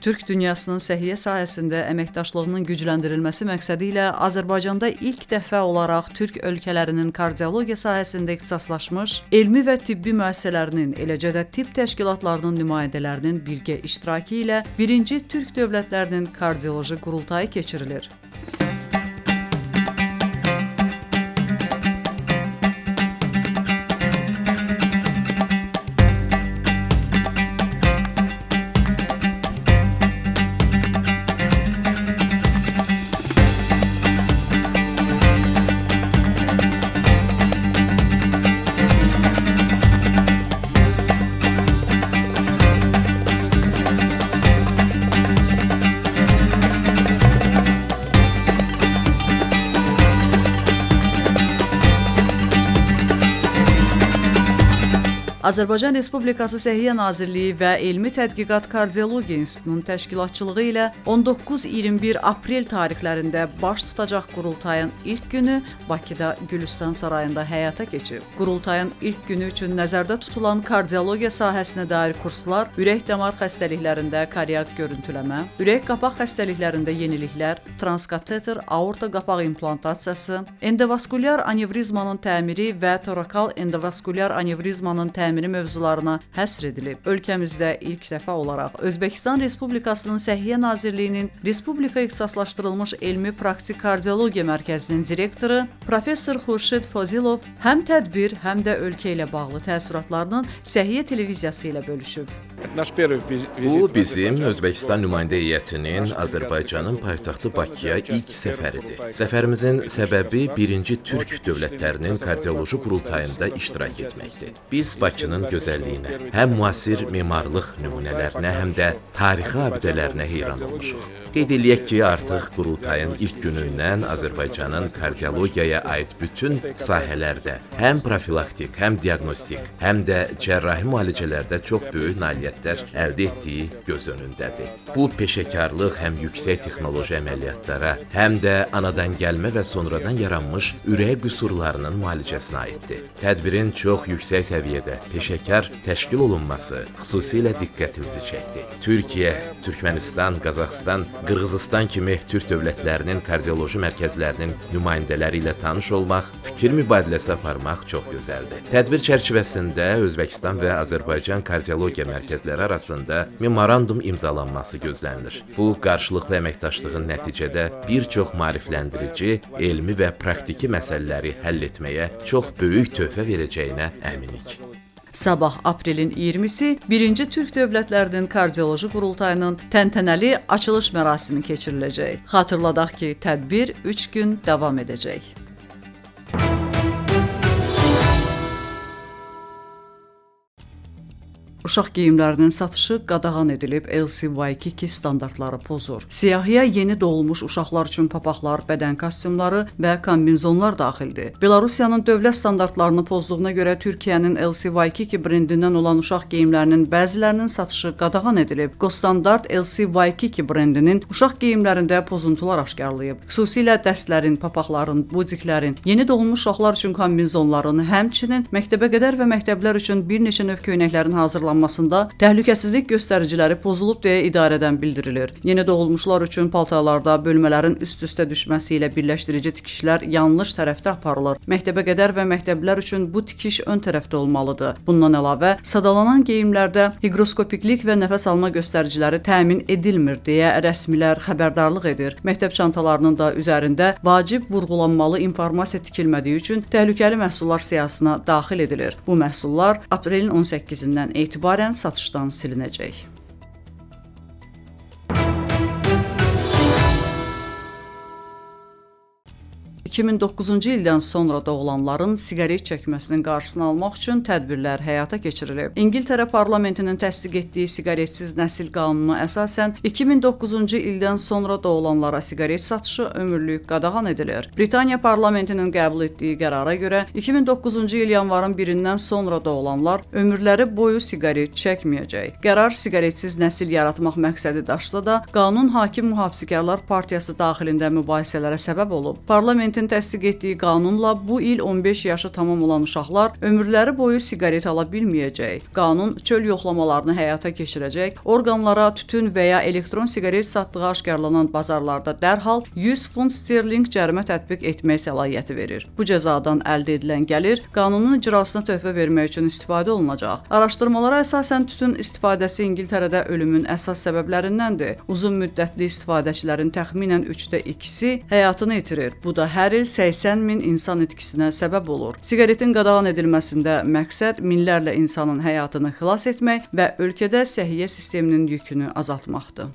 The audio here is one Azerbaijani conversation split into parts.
Türk dünyasının səhiyyə sahəsində əməkdaşlığının gücləndirilməsi məqsədi ilə Azərbaycanda ilk dəfə olaraq Türk ölkələrinin kardiologiya sahəsində ixtisaslaşmış elmi və tibbi müəssisələrinin, eləcə də tibb təşkilatlarının nümayəndələrinin birgə iştirakı ilə birinci Türk dövlətlərinin kardioloji qurultayı keçirilir. Azərbaycan Respublikası Səhiyyə Nazirliyi və Elmi Tədqiqat Kardiologiya İnstitutunun təşkilatçılığı ilə 19-21 aprel tarixlərində baş tutacaq qurultayın ilk günü Bakıda Gülüstan Sarayında həyata keçib. Qurultayın ilk günü üçün nəzərdə tutulan kardiologiya sahəsinə dair kurslar, ürək-damar xəstəliklərində kardiak görüntüləmə, ürək-qapaq xəstəliklərində yeniliklər, transkateter aorta qapaq implantasiyası, endovaskulyar anevrizmanın təmiri və torakal endovaskulyar anevrizmanın təmiri mövzularına həsr edilib. Ölkəmizdə ilk dəfə olaraq Özbəkistan Respublikasının Səhiyyə Nazirliyinin Respublika ixtisaslaşdırılmış elmi praktik kardiologiya mərkəzinin direktoru Professor Xurşid Fozilov həm tədbir, həm də ölkə ilə bağlı təəssüratlarının Səhiyyə televiziyası ilə bölüşüb. Bu bizim Özbəkistan nümayəndə heyətinin Azərbaycanın paytaxtı Bakıya ilk səfəridir. Səfərimizin səbəbi birinci Türk dövlətlərinin kardioloji qurultayında iştirak etməkdir. Biz Bakının gözəlliyinə, həm müasir memarlıq nümunələrinə, həm də tarixi abidələrinə heyran olmuşuq. Qeyd eləyək ki, artıq qurultayın ilk günündən Azərbaycanın kardiologiyaya aid bütün sahələrdə həm profilaktik, həm diaqnostik, həm də cərrahi müalicələrdə çox böyük nailiyyətlər əldə etdiyi göz önündədir. Bu peşəkarlıq həm yüksək texnoloji əməliyyatlara, həm də anadan gəlmə və sonradan yaranmış ürək qüsurlarının müalicəsinə aiddir. Tədbirin çox yüksək səviyyədə peşəkar təşkil olunması xüsusilə diqqətimizi çəkdi. Türkiyə, Türkmənistan, Qazaxıstan, Qırğızıstan kimi Türk dövlətlərinin kardioloji mərkəzlərinin nümayəndələri ilə tanış olmaq, fikir mübadiləsi aparmaq çox gözəldir. Tədbir çərçivəsində Özbəkistan və Azərbaycan kardiologiya mərkəzləri arasında memorandum imzalanması gözlənilir. Bu, qarşılıqlı əməkdaşlığın nəticədə bir çox maarifləndirici, elmi və praktiki məsələləri həll etməyə çox böyük töhfə verəcəyinə əminik. Sabah aprelin 20-si birinci Türk dövlətlərinin kardioloji qurultayının təntənəli açılış mərasimi keçiriləcək. Xatırladaq ki, tədbir 3 gün davam edəcək. Uşaq geyimlərinin satışı qadağan edilib, LC-Y2 standartları pozur. Siyahıya yeni doğulmuş uşaqlar üçün papaqlar, bədən kostyumları və kombinzonlar daxildir. Belarusiyanın dövlət standartlarını pozduğuna görə Türkiyənin LC-Y2 brendindən olan uşaq geyimlərinin bəzilərinin satışı qadağan edilib. Qostandart LC-Y2 brendinin uşaq geyimlərində pozuntular aşkarlayıb. Xüsusilə dəstlərin, papaqların, budiklərin, yeni doğulmuş uşaqlar üçün kombinzonların, həmçinin məktəbə qədər və məktəblər üçün bir neçə növ köynəklərin hazırlanmasında təhlükəsizlik göstəriciləri pozulub deyə idarədən bildirilir. Yeni doğulmuşlar üçün paltarlarda bölmələrin üst-üstə düşməsi ilə birləşdirici tikişlər yanlış tərəfdə aparılır. Məktəbə qədər və məktəblər üçün bu tikiş ön tərəfdə olmalıdır. Bundan əlavə, sadalanan geyimlərdə hiqroskopiklik və nəfəs alma göstəriciləri təmin edilmir deyə rəsmilər xəbərdarlıq edir. Məktəb çantalarının da üzərində vacib vurğulanmalı informasiya tikilmədiyi üçün təhlükəli məhsullar siyahısına daxil edilir. Bu məhsullar aprelin 18-dən etibarən satışdan silinəcək. 2009-cu ildən sonra doğulanların siqaret çəkməsinin qarşısını almaq üçün tədbirlər həyata keçirilib. İngiltərə parlamentinin təsdiq etdiyi siqaretsiz nəsil qanununa əsasən 2009-cu ildən sonra doğulanlara siqaret satışı ömürlük qadağan edilir. Britaniya parlamentinin qəbul etdiyi qərara görə 2009-cu il yanvarın 1-dən sonra doğulanlar ömürləri boyu siqaret çəkməyəcək. Qərar siqaretsiz nəsil yaratmaq məqsədi daşsa da, qanun Hakim Mühafizəkarlar Partiyası daxilində mübahisələrə səbəb olub. Parlamentin Prezidentin təsdiq etdiyi qanunla bu il 15 yaşı tamam olan uşaqlar ömürləri boyu siqaret ala bilməyəcək. Qanun çöl yoxlamalarını həyata keçirəcək, orqanlara tütün və ya elektron siqaret satdığı aşkarlanan bazarlarda dərhal 100 funt sterling cərimə tətbiq etmək səlahiyyəti verir. Bu cəzadan əldə edilən gəlir qanunun icrasına töhfə vermək üçün istifadə olunacaq. Araşdırmalara əsasən tütün istifadəsi İngiltərədə ölümün əsas səbəblərindəndir. Uzun müddətli istifadəçilərin təxminən 2/3-i həyatını itirir. Bu da hər il 80 min insan itkisinə səbəb olur. Siqaretin qadağan edilməsində məqsəd minlərlə insanın həyatını xilas etmək və ölkədə səhiyyə sisteminin yükünü azaltmaqdır.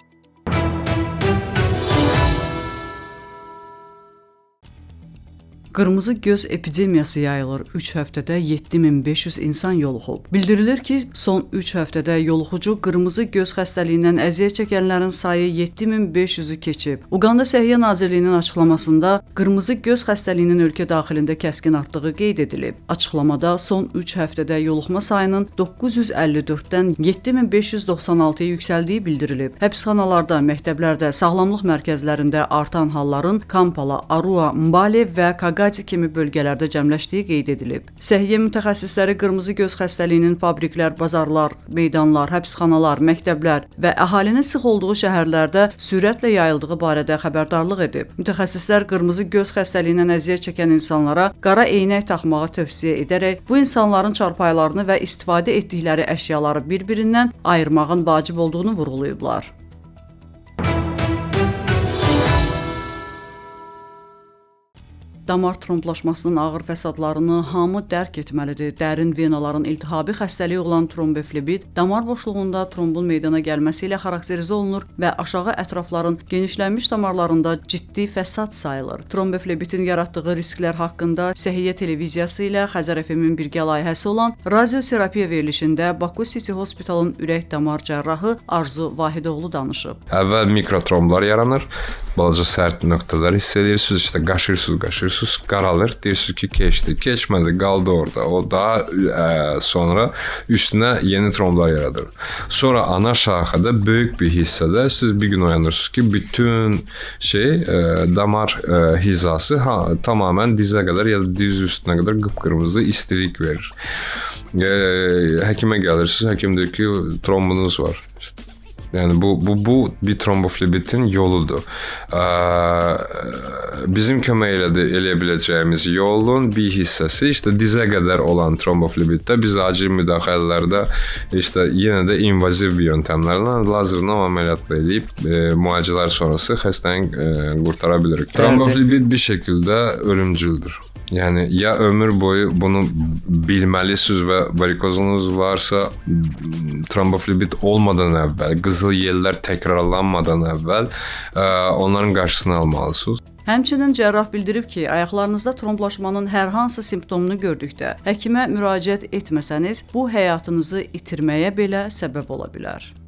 Qırmızı göz epidemiyası yayılır. 3 həftədə 7500 insan yoluxub. Bildirilir ki, son 3 həftədə yoluxucu qırmızı göz xəstəliyindən əziyyət çəkənlərin sayı 7500-ü keçib. Uqanda Səhiyyə Nazirliyinin açıqlamasında qırmızı göz xəstəliyinin ölkə daxilində kəskin artdığı qeyd edilib. Açıqlamada son 3 həftədə yoluxma sayının 954-dən 7596-ya yüksəldiyi bildirilib. Həbsxanalarda, məktəblərdə, sağlamlıq mərkəzlərində artan halların Kampala, Arua, Mbale və Kagadi kimi bölgələrdə cəmləşdiyi qeyd edilib. Səhiyyə mütəxəssisləri qırmızı göz xəstəliyinin fabriklər, bazarlar, meydanlar, həbsxanalar, məktəblər və əhalinin sıx olduğu şəhərlərdə sürətlə yayıldığı barədə xəbərdarlıq edib. Mütəxəssislər qırmızı göz xəstəliyindən əziyyət çəkən insanlara qara eynək taxmağı tövsiyə edərək bu insanların çarpayılarını və istifadə etdikləri əşyaları bir-birindən ayırmağın vacib olduğunu vurğulayıblar. Damar tromblaşmasının ağır fəsadlarını hamı dərk etməlidir. Dərin venaların iltihabi xəstəliyi olan tromboflebit damar boşluğunda trombun meydana gəlməsi ilə xarakterizə olunur və aşağı ətrafların genişlənmiş damarlarında ciddi fəsad sayılır. Tromboflebitin yaratdığı risklər haqqında Səhiyyə televiziyası ilə Xəzər FM-in birgə layihəsi olan razioterapiya verilişində Baku City Hospitalın ürək damar cərrahı Arzu Vahidoğlu danışıb. Əvvəl mikrotromblar yaranır. Balaca sərt nöqtələr hiss edirsiniz, işte qaşırsınız, qaralır, deyirsiniz ki, keçdi. Keçmədi, qaldı orada. O daha sonra üstünə yeni tromblar yaradır. Sonra ana şaxada böyük bir hissədə siz bir gün oyanırsınız ki, bütün damar hizası tamamən dizə qədər ya da diz üstünə qədər qıpqırmızı istilik verir. Həkimə gəlirsiniz, həkim deyir ki, trombunuz var. Yəni bu bir tromboflebitin yoludur. Bizim kömək eləyə biləcəyimiz yolun bir hissəsi dizə qədər olan tromboflebitdə biz acil müdaxilələrdə yenə də invaziv bir yöntəmlərlə lazerlə əməliyyatla eləyib müalicələr sonrası xəstəni qurtara bilirik. Tromboflebit bir şəkildə ölümcüldür. Yəni, ya ömür boyu bunu bilməlisiniz və varikozunuz varsa, tromboflebit olmadan əvvəl, qızıl yellər təkrarlanmadan əvvəl onların qarşısını almalısınız. Həmçinin cərrah bildirib ki, ayaqlarınızda tromblaşmanın hər hansı simptomunu gördükdə həkimə müraciət etməsəniz, bu həyatınızı itirməyə belə səbəb ola bilər.